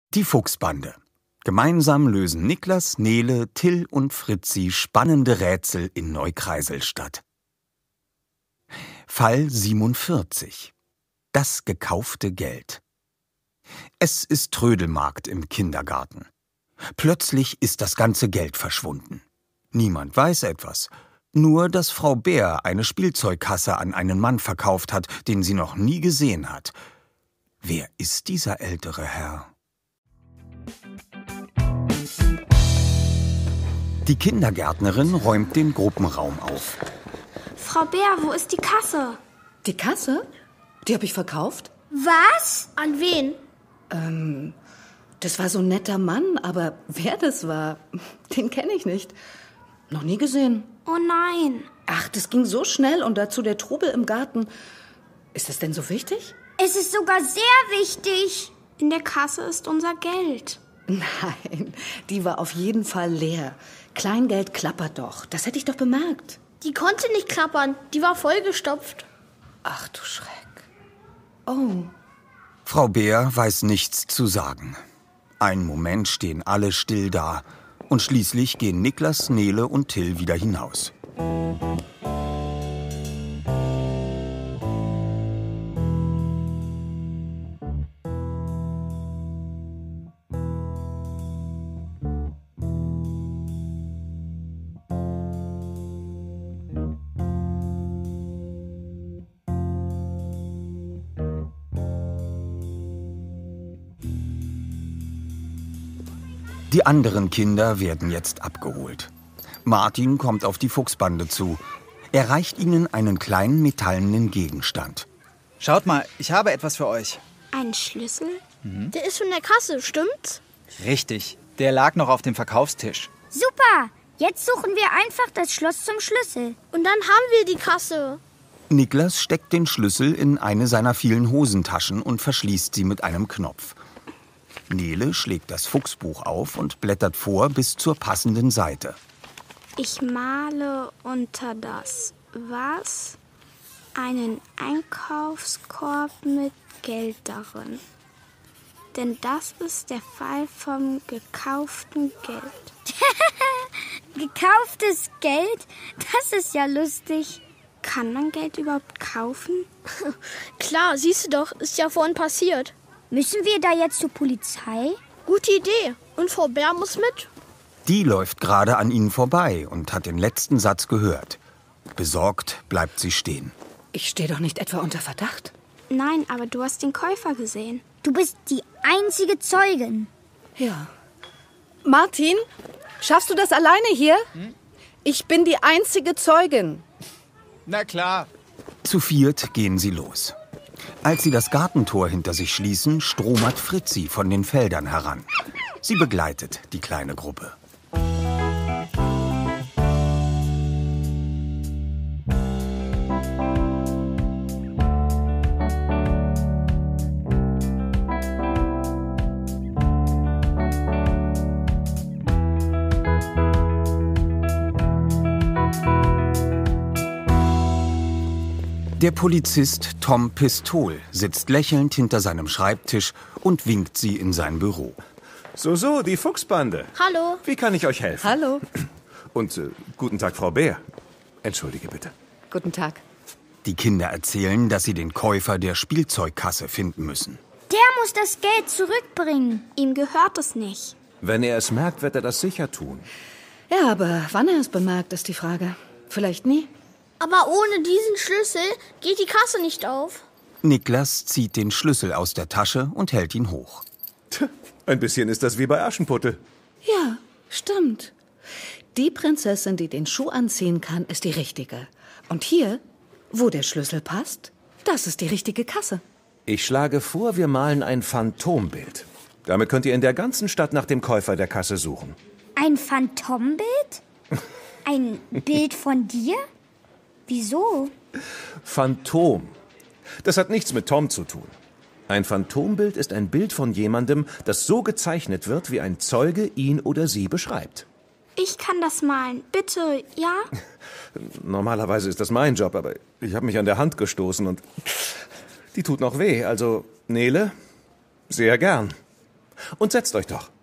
Die Fuchsbande. Gemeinsam lösen Niklas, Nele, Till und Fritzi spannende Rätsel in Neukreiselstadt. Fall 47. Das gekaufte Geld. Es ist Trödelmarkt im Kindergarten. Plötzlich ist das ganze Geld verschwunden. Niemand weiß etwas. Nur, dass Frau Bär eine Spielzeugkasse an einen Mann verkauft hat, den sie noch nie gesehen hat. Wer ist dieser ältere Herr? Die Kindergärtnerin räumt den Gruppenraum auf. Frau Bär, wo ist die Kasse? Die Kasse? Die habe ich verkauft. Was? An wen? Das war so ein netter Mann, aber wer das war, den kenne ich nicht. Noch nie gesehen. Oh nein. Ach, das ging so schnell und dazu der Trubel im Garten. Ist das denn so wichtig? Es ist sogar sehr wichtig. In der Kasse ist unser Geld. Nein, die war auf jeden Fall leer. Kleingeld klappert doch. Das hätte ich doch bemerkt. Die konnte nicht klappern. Die war vollgestopft. Ach du Schreck. Oh. Frau Bär weiß nichts zu sagen. Einen Moment stehen alle still da. Und schließlich gehen Niklas, Nele und Till wieder hinaus. Die anderen Kinder werden jetzt abgeholt. Martin kommt auf die Fuchsbande zu. Er reicht ihnen einen kleinen metallenen Gegenstand. Schaut mal, ich habe etwas für euch. Ein Schlüssel? Der ist von der Kasse, stimmt's? Richtig, der lag noch auf dem Verkaufstisch. Super! Jetzt suchen wir einfach das Schloss zum Schlüssel. Und dann haben wir die Kasse. Niklas steckt den Schlüssel in eine seiner vielen Hosentaschen und verschließt sie mit einem Knopf. Nele schlägt das Fuchsbuch auf und blättert vor bis zur passenden Seite. Ich male unter das was einen Einkaufskorb mit Geld darin. Denn das ist der Fall vom gekauften Geld. Gekauftes Geld? Das ist ja lustig. Kann man Geld überhaupt kaufen? Klar, siehst du doch, ist ja vorhin passiert. Müssen wir da jetzt zur Polizei? Gute Idee. Und Frau Bär muss mit? Die läuft gerade an ihnen vorbei und hat den letzten Satz gehört. Besorgt bleibt sie stehen. Ich stehe doch nicht etwa unter Verdacht. Nein, aber du hast den Käufer gesehen. Du bist die einzige Zeugin. Ja. Martin, schaffst du das alleine hier? Ich bin die einzige Zeugin. Na klar. Zu viert gehen sie los. Als sie das Gartentor hinter sich schließen, stromert Fritzi von den Feldern heran. Sie begleitet die kleine Gruppe. Der Polizist Tom Pistol sitzt lächelnd hinter seinem Schreibtisch und winkt sie in sein Büro. So, die Fuchsbande. Hallo. Wie kann ich euch helfen? Hallo. Und guten Tag, Frau Bär. Entschuldige bitte. Guten Tag. Die Kinder erzählen, dass sie den Käufer der Spielzeugkasse finden müssen. Der muss das Geld zurückbringen. Ihm gehört es nicht. Wenn er es merkt, wird er das sicher tun. Ja, aber wann er es bemerkt, ist die Frage. Vielleicht nie. Aber ohne diesen Schlüssel geht die Kasse nicht auf. Niklas zieht den Schlüssel aus der Tasche und hält ihn hoch. Ein bisschen ist das wie bei Aschenputtel. Ja, stimmt. Die Prinzessin, die den Schuh anziehen kann, ist die richtige. Und hier, wo der Schlüssel passt, das ist die richtige Kasse. Ich schlage vor, wir malen ein Phantombild. Damit könnt ihr in der ganzen Stadt nach dem Käufer der Kasse suchen. Ein Phantombild? Ein Bild von dir? Wieso? Phantom. Das hat nichts mit Tom zu tun. Ein Phantombild ist ein Bild von jemandem, das so gezeichnet wird, wie ein Zeuge ihn oder sie beschreibt. Ich kann das malen. Bitte, ja? Normalerweise ist das mein Job, aber ich habe mich an der Hand gestoßen und die tut noch weh. Also, Nele, sehr gern. Und setzt euch doch.